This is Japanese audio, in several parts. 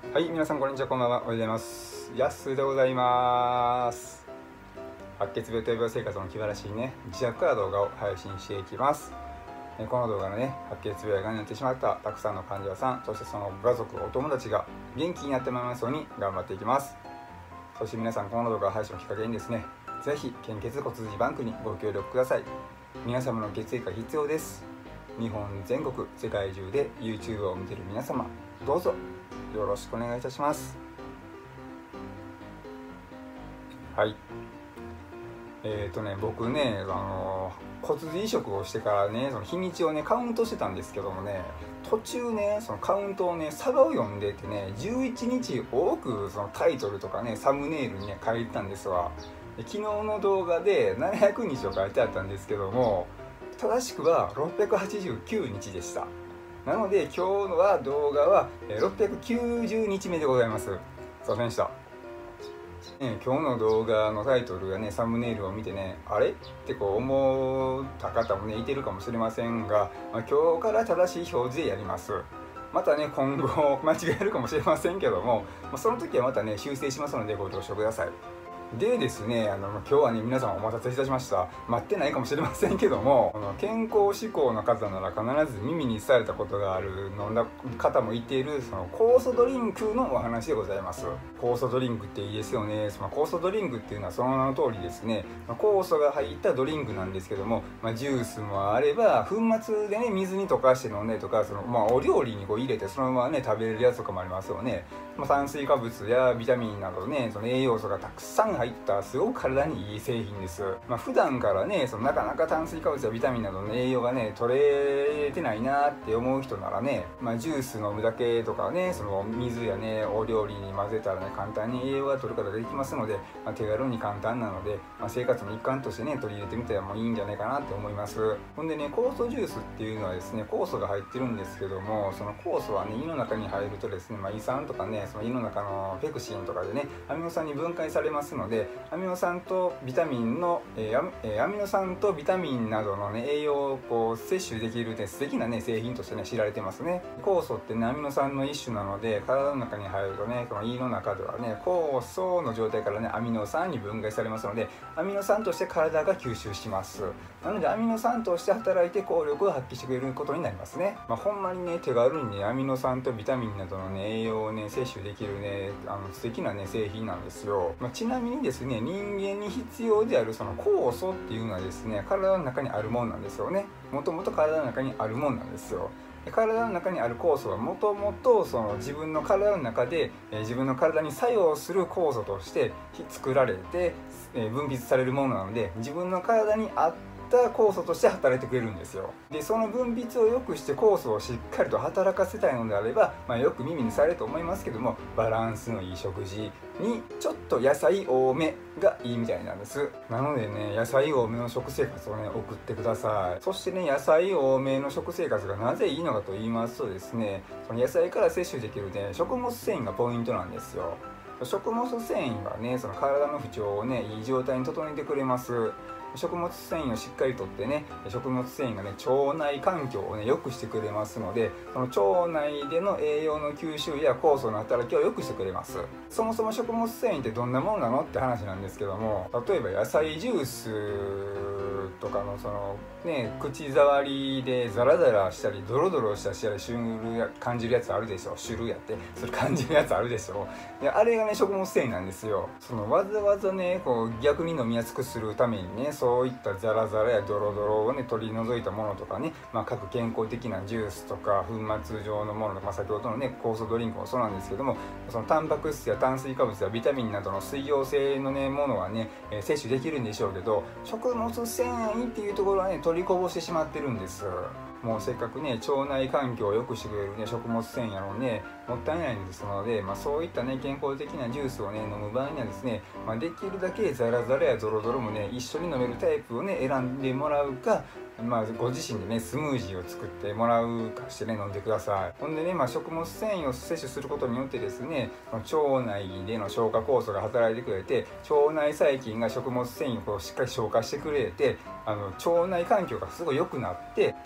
はい、皆さんこんにちは、こんばんは。おはようございます。やすでございます。白血病と病生活の気晴らしいね、自宅から動画を配信していきます。この動画のね、白血病やがんになってしまったたくさんの患者さん、そしてそのご家族、お友達が元気になってもらいますように頑張っていきます。そして皆さん、この動画配信をきっかけにですね、ぜひ献血骨髄バンクにご協力ください。皆様の血液が必要です。日本全国、世界中で YouTube を見ている皆様、どうぞよろしくお願いいたします。はい。僕ね、骨髄移植をしてからね、その日にちをね、カウントしてたんですけどもね、途中ね、そのカウントをね、サガを読んでてね、11日多くそのタイトルとかね、サムネイルにね、書いてたんですわ。昨日の動画で700日を書いてあったんですけども、正しくは689日でした。なので今日のは動画は690日目でございます。すいませんでした。今日の動画のタイトルやね、サムネイルを見てね、あれってこう思った方もね、いてるかもしれませんが、今日から正しい表示でやります。またね、今後間違えるかもしれませんけども、その時はまたね、修正しますのでご了承ください。でですね、今日はね、皆さんお待たせいたしました。待ってないかもしれませんけども、健康志向の方なら必ず耳にされたことがある、飲んだ方もいている、その酵素ドリンクのお話でございます。酵素ドリンクっていいですよね。その酵素ドリンクっていうのはその名の通りですね、酵素が入ったドリンクなんですけども、ジュースもあれば、粉末でね、水に溶かして飲んだりとか、お料理にこう入れてそのままね、食べれるやつとかもありますよね。炭水化物やビタミンなどね、その栄養素がたくさん入ったすごく体にいい製品です。普段からね、なかなか炭水化物やビタミンなどの栄養がね、取れてないなって思う人ならね、ジュース飲むだけとかね、その水やね、お料理に混ぜたらね、簡単に栄養が取ることができますので、手軽に簡単なので、生活の一環としてね、取り入れてみたらもういいんじゃないかなって思います。ほんでね、酵素ジュースっていうのはですね、酵素が入ってるんですけども、その酵素はね、胃の中に入るとですね、胃酸とかね、その胃の中のペクシンとかでね、アミノ酸に分解されますので、アミノ酸とビタミンの、アミノ酸とビタミンなどのね、栄養をこう摂取できるね、素敵なね、製品としてね、知られてますね。酵素ってね、アミノ酸の一種なので、体の中に入るとね、この胃の中ではね、酵素の状態からね、アミノ酸に分解されますので、アミノ酸として体が吸収します。なので、アミノ酸として働いて効力を発揮してくれることになりますね。ほんまにね、手軽にね、アミノ酸とビタミンなどのね、栄養をね、摂取できるね、素敵なね、製品なんですよ。ちなみにですね、人間に必要であるその酵素っていうのはですね、体の中にあるもんなんですよね。もともと体の中にあるもんなんですよ。体の中にある酵素はもともと自分の体の中で、自分の体に作用する酵素として作られて、分泌されるものなので、自分の体に合った酵素として働いてくれるんですよ。でその分泌を良くして酵素をしっかりと働かせたいのであれば、よく耳にされると思いますけども、バランスのいい食事にちょっと野菜多めがいいみたいなんです。なのでね、野菜多めの食生活をね、送ってください。そしてね、野菜多めの食生活がなぜいいのかと言いますとですね、その野菜から摂取できるね、食物繊維がポイントなんですよ。食物繊維がね、その体の不調をね、いい状態に整えてくれます。食物繊維をしっかりとってね、食物繊維がね、腸内環境をね、良くしてくれますので、その腸内での栄養の吸収や酵素の働きを良くしてくれます。そもそも食物繊維ってどんなものなのって話なんですけども、例えば野菜ジュースとかの口触りでザラザラしたりドロドロしたり感じるやつあるでしょ。シュルやってそれ感じるやつあるでしょ。であれがね、食物繊維なんですよ。わざわざね、こう逆に飲みやすくするためにね、そういったザラザラやドロドロをね、取り除いたものとかね、各健康的なジュースとか粉末状のものとか、先ほどのね、酵素ドリンクもそうなんですけども、そのタンパク質や炭水化物やビタミンなどの水溶性のね、ものはね、摂取できるんでしょうけど、食物繊維っていうところはね、取りこぼしてしまってるんです。もうせっかくね、腸内環境を良くしてくれるね、食物繊維やのね、もったいないんですので、そういったね、健康的なジュースをね、飲む場合にはですね、できるだけザラザラやドロドロもね、一緒に飲めるタイプをね、選んでもらうか、ご自身でね、スムージーを作ってもらうかしてね、飲んでください。ほんでね、食物繊維を摂取することによってですね、腸内での消化酵素が働いてくれて、腸内細菌が食物繊維をしっかり消化してくれて、腸内環境がすごい良くなって、腸から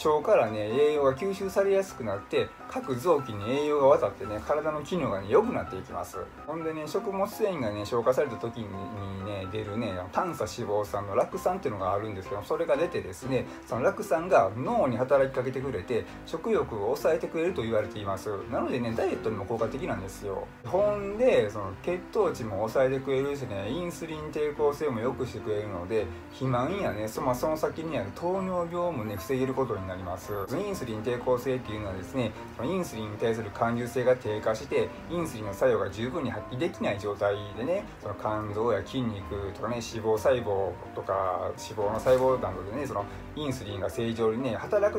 からね栄養が吸収されやすくなって各臓器に栄養が渡ってね体の機能がね良くなっていきます。ほんでね食物繊維がね消化された時にね出るね短鎖脂肪酸の酪酸っていうのがあるんですけど、それが出てですねその酪酸が脳に働きかけてくれて食欲を抑えてくれると言われています。なのでねダイエットにも効果的なんですよ。ほんでその血糖値も抑えてくれるしねインスリン抵抗性も良くしてくれるので肥満やねその先にある糖尿病もね防げることになります。インスリン抵抗性っていうのはですねインスリンに対する感受性が低下してインスリンの作用が十分に発揮できない状態でねその肝臓や筋肉とかね脂肪細胞とか脂肪の細胞などでねそのインスリンが正常にね働か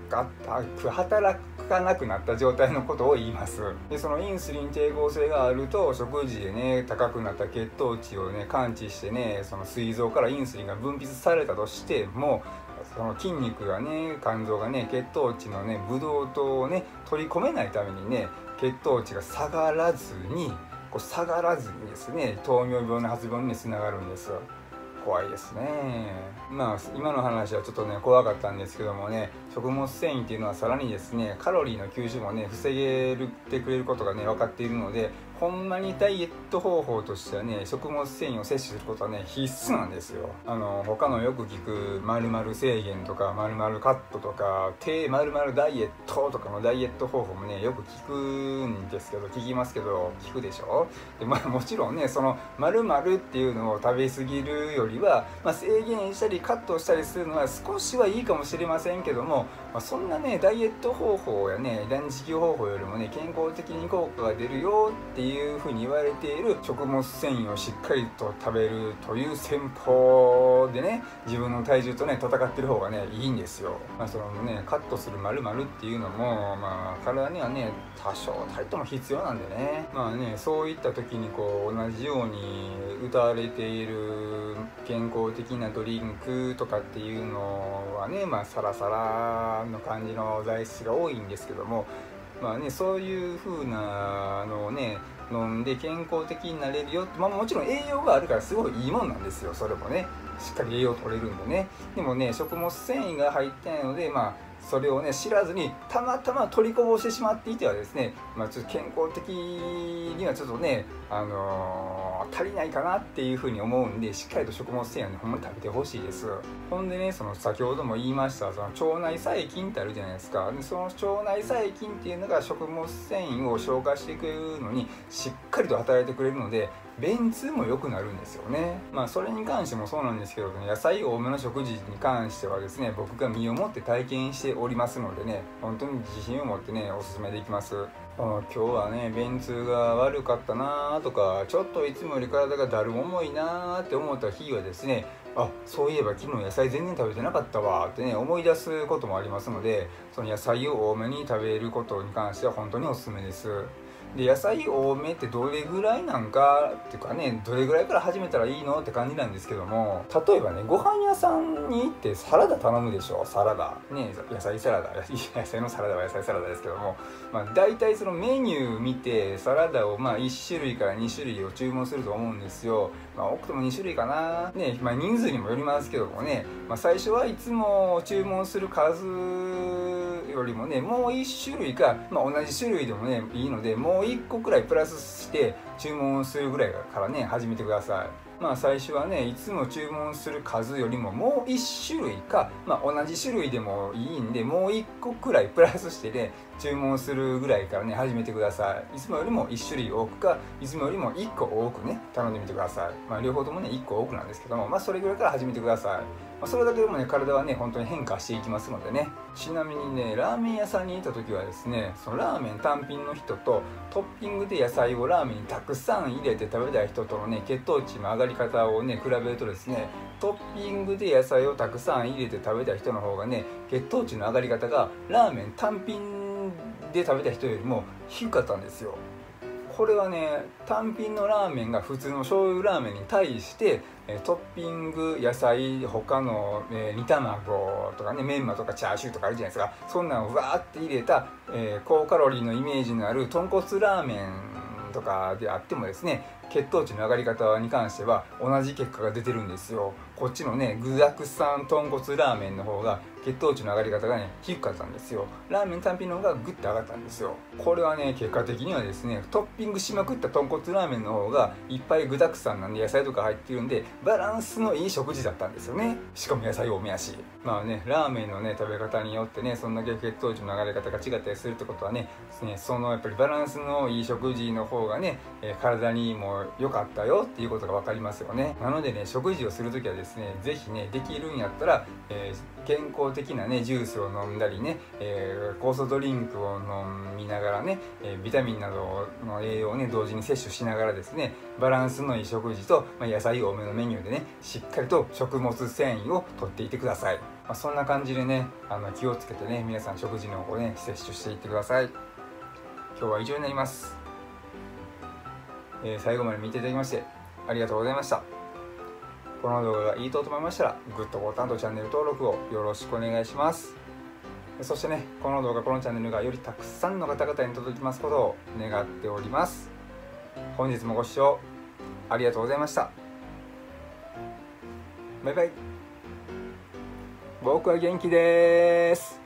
なくなった状態のことを言います。でそのインスリン抵抗性があると食事でね高くなった血糖値をね感知してねその膵臓からインスリンが分泌されたとしてもその筋肉がね肝臓がね血糖値のねブドウ糖をね取り込めないためにね血糖値が下がらずにですね糖尿病の発病につながるんです。怖いですね。まあ今の話はちょっとね怖かったんですけどもね食物繊維っていうのはさらにですねカロリーの吸収もね防げてくれることがね分かっているのでほんまにダイエット方法としてはね食物繊維を摂取することはね必須なんですよ。他のよく聞く〇〇制限とか〇〇カットとか低〇〇ダイエットとかのダイエット方法もねよく聞きますけど聞くでしょ。でもちろんねその〇〇っていうのを食べ過ぎるよりは、制限したりカットしたりするのは少しはいいかもしれませんけども、そんなねダイエット方法やね断食方法よりもね健康的に効果が出るよっていうふうに言われている食物繊維をしっかりと食べるという戦法でね自分の体重とね戦ってる方がねいいんですよ。そのねカットする〇〇っていうのも体にはね多少たりとも必要なんでねそういった時にこう同じように歌われている健康的なドリンクとかっていうのはねサラサラの感じの材質が多いんですけどもそういう風なのをね飲んで健康的になれるよって、もちろん栄養があるからすごいいいもんなんですよ。それもねしっかり栄養取れるんでね。でもね食物繊維が入ってないのでそれをね知らずにたまたま取りこぼしてしまっていてはですね、ちょっと健康的にはちょっとね、足りないかなっていうふうに思うんでしっかりと食物繊維はねほんまに食べてほしいです。ほんでねその先ほども言いましたその腸内細菌ってあるじゃないですか。でその腸内細菌っていうのが食物繊維を消化してくれるのにしっかりと働いてくれるので便通も良くなるんですよね。それに関してもそうなんですけどね野菜多めの食事に関してはですね僕が身をもって体験しておりますのでね本当に自信を持ってねおすすめできます。今日はね便通が悪かったなとかちょっといつもより体がだる重いなって思った日はですねそういえば昨日野菜全然食べてなかったわってね思い出すこともありますのでその野菜を多めに食べることに関しては本当におすすめです。で野菜多めってどれぐらいなんかっていうかねどれぐらいから始めたらいいのって感じなんですけども例えばねご飯屋さんに行ってサラダ頼むでしょ。サラダね野菜サラダ野菜のサラダは野菜サラダですけども大体そのメニュー見てサラダを1種類から2種類を注文すると思うんですよ。多くても2種類かなね人数にもよりますけどもね最初はいつも注文する数よりもねもう1種類か、同じ種類でもねいいのでもう1個くらいプラスして注文するぐらいからね始めてください。最初はねいつも注文する数よりももう1種類か、同じ種類でもいいんでもう1個くらいプラスしてね注文するぐらいからね始めてください。いつもよりも1種類多くかいつもよりも1個多くね頼んでみてください。両方ともね1個多くなんですけどもそれぐらいから始めてください。それだけでもね体はね本当に変化していきますのでね。ちなみにねラーメン屋さんにいた時はですねそのラーメン単品の人とトッピングで野菜をラーメンにたくさん入れて食べたい人とのね血糖値の上がり方をね比べるとですねトッピングで野菜をたくさん入れて食べた人の方がね血糖値の上がり方がラーメン単品で食べた人よりも低かったんですよ。これはね単品のラーメンが普通の醤油ラーメンに対してトッピング野菜他の煮卵とかねメンマとかチャーシューとかあるじゃないですか。そんなのをわーって入れた高カロリーのイメージのある豚骨ラーメンとかであってもですね血糖値の上がり方に関しては同じ結果が出てるんですよ。こっちのね具沢山豚骨ラーメンの方が血糖値の上がり方がね低かったんですよ。ラーメン単品の方がグッと上がったんですよ。これはね結果的にはですね、トッピングしまくった豚骨ラーメンの方がいっぱい具沢山なんで野菜とか入ってるんでバランスのいい食事だったんですよね。しかも野菜多めやし、まあねラーメンのね食べ方によってねそんだけ血糖値の上がり方が違ったりするってことはね、そのやっぱりバランスのいい食事の方がね、体にも良かったよっていうことが分かりますよね。なのでね食事をするときはですね、ぜひねできるんやったら、健康的なねジュースを飲んだりね、酵素ドリンクを飲みながらね、ビタミンなどの栄養をね同時に摂取しながらですね、バランスのいい食事と、野菜多めのメニューでねしっかりと食物繊維を摂っていってください。そんな感じでね気をつけてね皆さん食事の方をね摂取していってください。今日は以上になります。最後まで見ていただきましてありがとうございました。この動画がいいと思いましたらグッドボタンとチャンネル登録をよろしくお願いします。そしてねこの動画このチャンネルがよりたくさんの方々に届きますことを願っております。本日もご視聴ありがとうございました。バイバイ。僕は元気です。